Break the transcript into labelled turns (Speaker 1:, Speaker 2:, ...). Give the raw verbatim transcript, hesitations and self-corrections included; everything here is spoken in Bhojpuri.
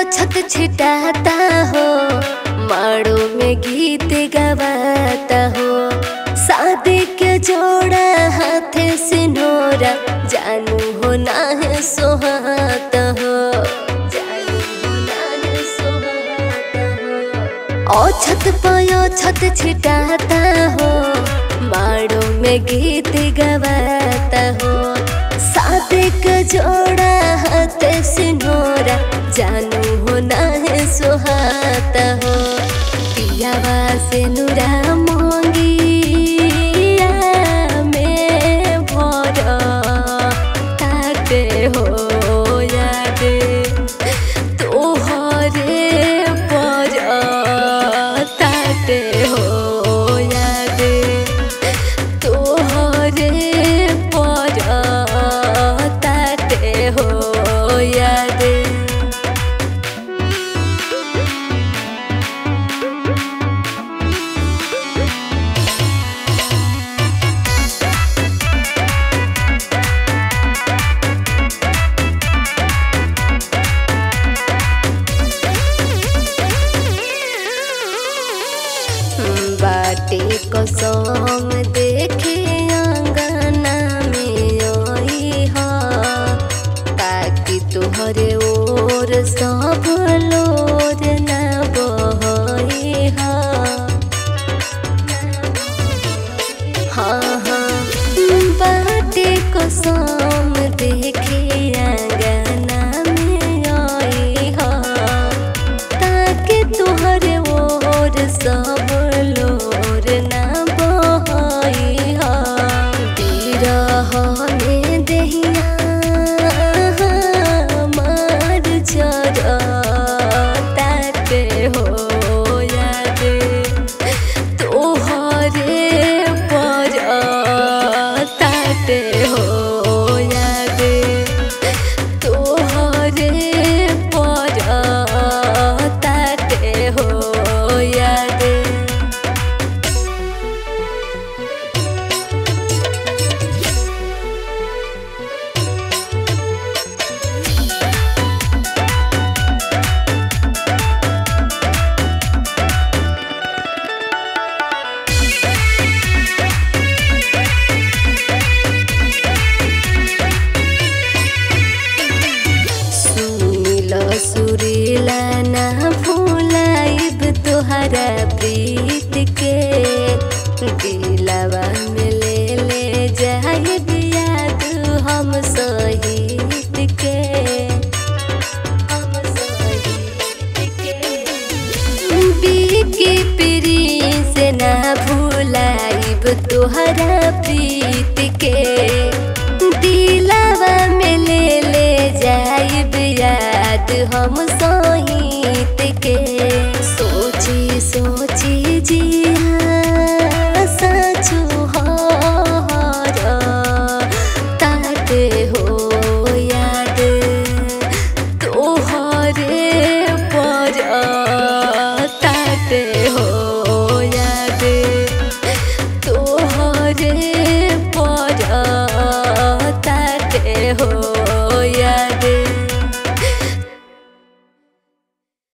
Speaker 1: छत छिटाता हो, माड़ो में गीत गवाता हो। शादी के जोड़ा हाथे सिनोरा, जानू हो ना है सोहाता हो, जानू हो ना है सोहाता हो। ओ छत पायो छत छिटाता हो, माड़ो में गीत गवाता हो। शादी के जोड़ा हाथे सिनोरा, जानू हो ना है सोहाता हो। पियावा से नुरा मोंगिया में भर ताटे हो याद, तोहरे पर ताटे हो याद, तोहरे पर ताटे हो याद। बाटे कसम देखे अंगना में आई हा, ताकि तुहरे ओर सब लोर न बहई हा। हाँ हाँ बाटे कसम देखे अंगना में आई हा, ताकि तुहरे ओर सब सुरीला ना भूलाइब तोहरा प्रीत के, दिलवा में ले ले जाइब याद हम शहीद के, हम शहीद के। बीकी प्री से ना भूलाइब तोहरा प्रीत के, दिलवा में ले ले जाइब याद हम शहीद के। सोची सोची जिया सचू हर ताटे हो याद, तोहरे पर ताटे हो याद, तोहरे पर ताटे हो।